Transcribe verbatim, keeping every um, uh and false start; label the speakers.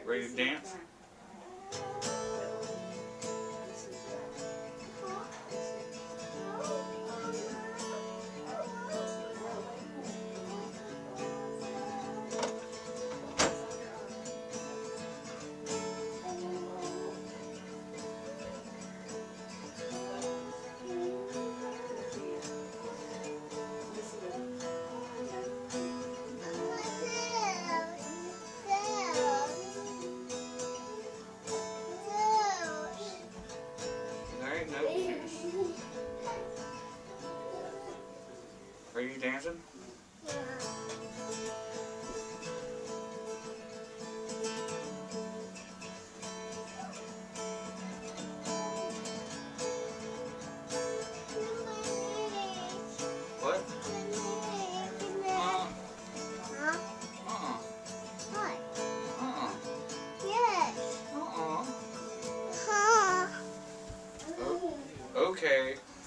Speaker 1: Ready to dance? Alright, no. Are you dancing? What? Uh-uh. Uh-uh.
Speaker 2: What?
Speaker 1: Uh-uh.
Speaker 2: Yes.
Speaker 1: Uh-uh.
Speaker 2: Huh.
Speaker 1: Oh, okay.